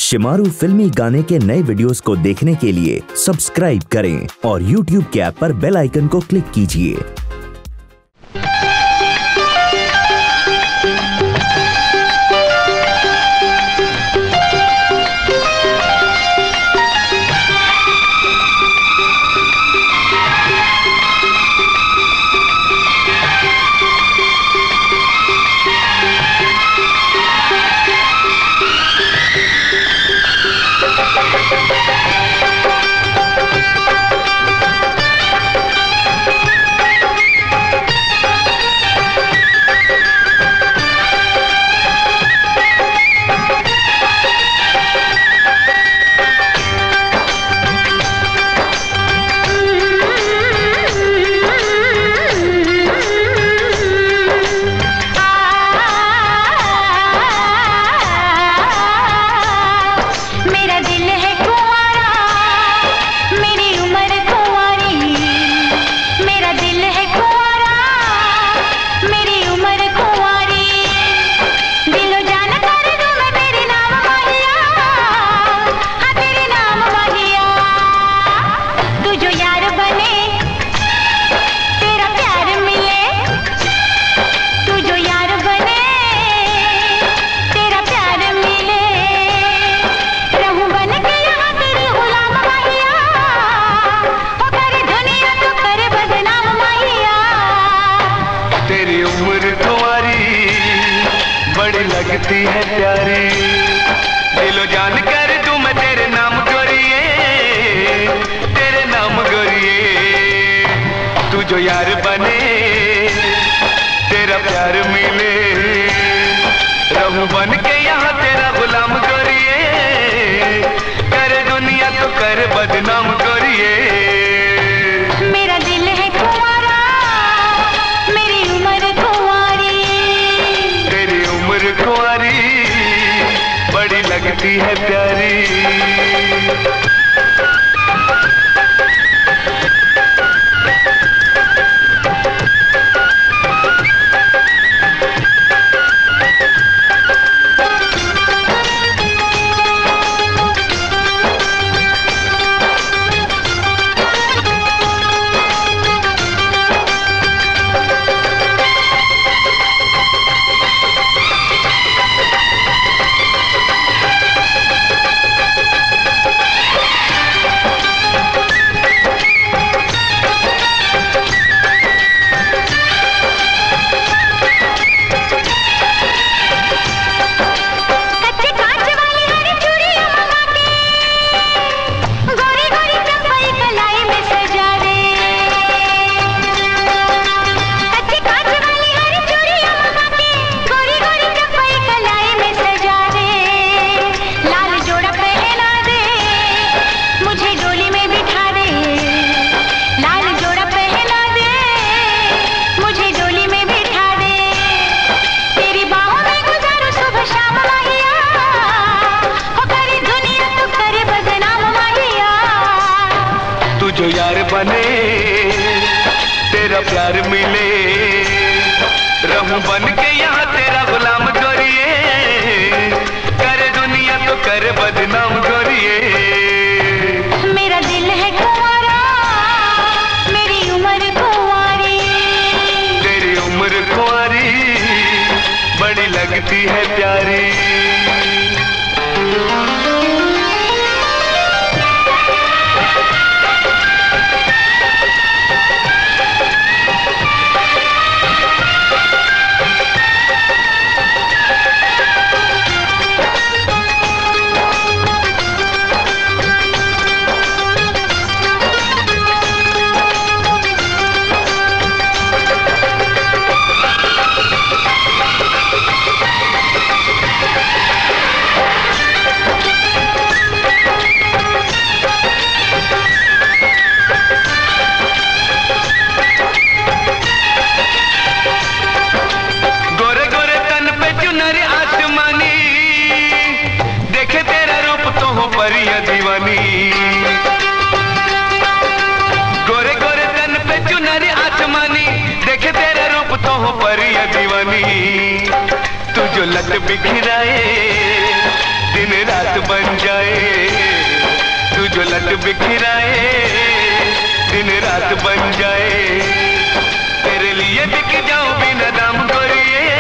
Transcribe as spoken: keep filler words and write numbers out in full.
शिमारू फिल्मी गाने के नए वीडियोस को देखने के लिए सब्सक्राइब करें और यूट्यूब के ऐप पर बेल आइकन को क्लिक कीजिए। लगती है प्यारी दिलो जान कर दूं मैं तेरे नाम गोरिए, तेरे नाम गोरिए। तू जो यार बने तेरा प्यार मिले, रहूं बन के यहाँ तेरा गुलाम गोरिए, कर दुनिया तो कर बदनाम गोरिए। मेरा दिल है कुंवारा, मेरी उम्र कुंवारी, तेरी उम्र कुंवारी बड़ी लगती है प्यारी। जो यार बने तेरा प्यार मिले, रहूं बन के यहाँ तेरा गुलाम गोरिए, करे दुनिया तो करे बदनाम गोरिए। मेरा दिल है कुंवारा, मेरी उम्र कुंवारी, तेरी उम्र कुंवारी बड़ी लगती है प्यारी। परिया दीवानी गोरे गोरे तन पे चुनरी आसमानी, देखे तेरा रूप तो हो परिया दीवानी। तू जो लट बिखराए दिन रात बन जाए, तू जो लट बिखराए दिन रात बन जाए, तेरे लिए बिक जाऊं बिना दाम गोरिए,